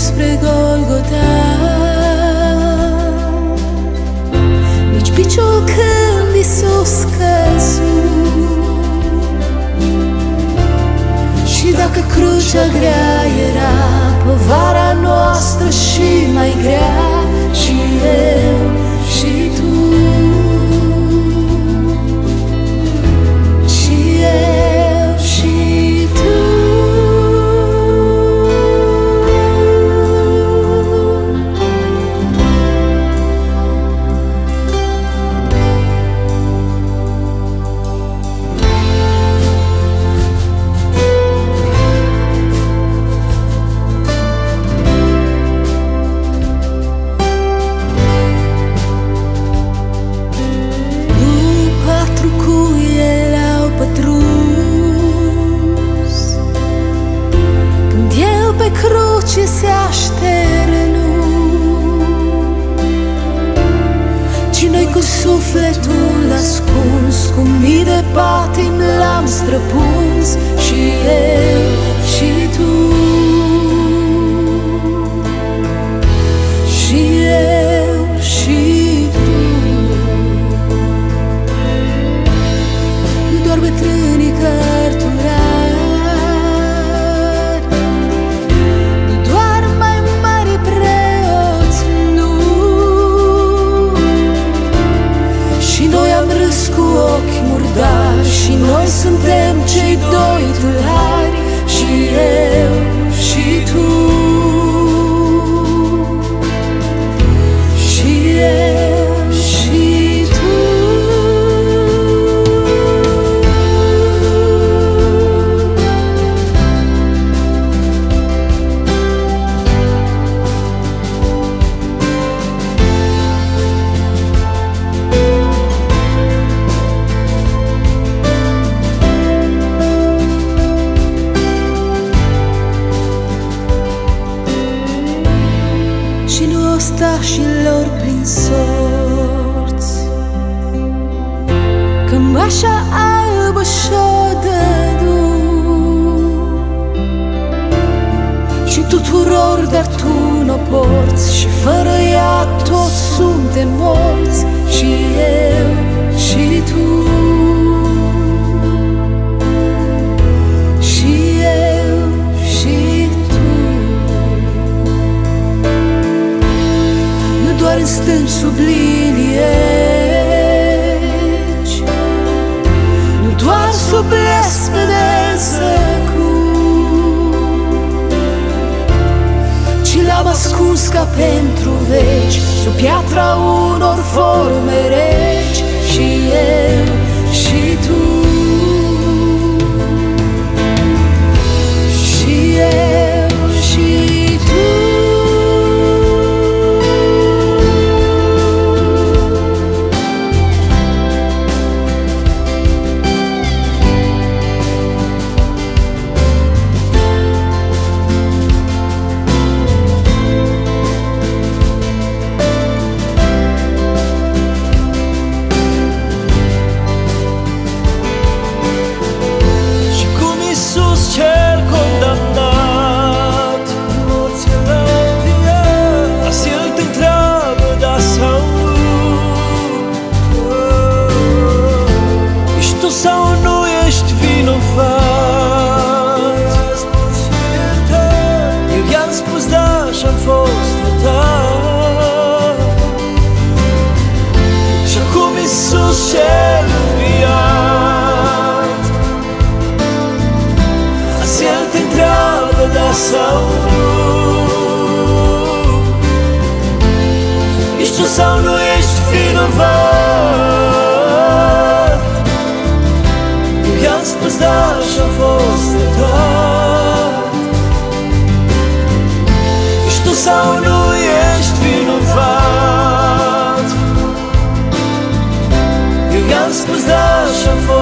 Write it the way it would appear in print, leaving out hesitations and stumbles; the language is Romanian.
spre Golgota. Nici piciul când Iisus căzut. Și dacă crucea grea era, povara noastră și mai grea, și eu și tu, și eu și tu. Ce se așternu, ci noi cu sufletul ascuns, cu mii de patimi l-am străpuns, și eu și tu, și eu și tu. Nu doar bătrânii cărturari, și noi suntem cei doi tâlhari, și eu și tu, și eu și tu. Și nu ostașilor prin sorți, cămașa albă și-o dădu, și tuturor, dar tu n-o porți, și fără ea toți suntem morți, și eu și tu, și eu și tu. Nu doar în stânci sub linieci, nu doar sub lespede zăcut, ci l-am ascuns ca pentru veci, sub piatra unor forme reci, și eu și tu, și eu și tu. Cel înviat, azi El te întreabă da sau nu. Ești tu sau nu ești vinovat? Eu i-am spus da și-am fost iertat. Ești tu sau nu ești vinovat? I-am spus da și-am fost